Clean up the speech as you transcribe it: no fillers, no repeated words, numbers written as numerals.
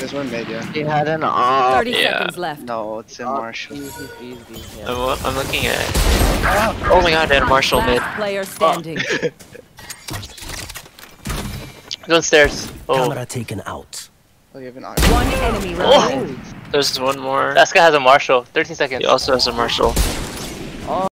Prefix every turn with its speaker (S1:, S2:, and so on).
S1: There's one mid, yeah.
S2: He had an
S3: 30
S4: Yeah.
S3: seconds left.
S2: No, it's in Marshall.
S5: Easy. Yeah.
S4: I'm looking at. Oh my god, they had a Marshall mid.
S3: Last player standing.
S4: Downstairs. Oh,
S6: Camera taken out.
S1: Oh, you have an
S3: One enemy remaining.
S4: there's one more.
S5: That guy has a Marshall. 13 seconds.
S4: He also has a Marshall.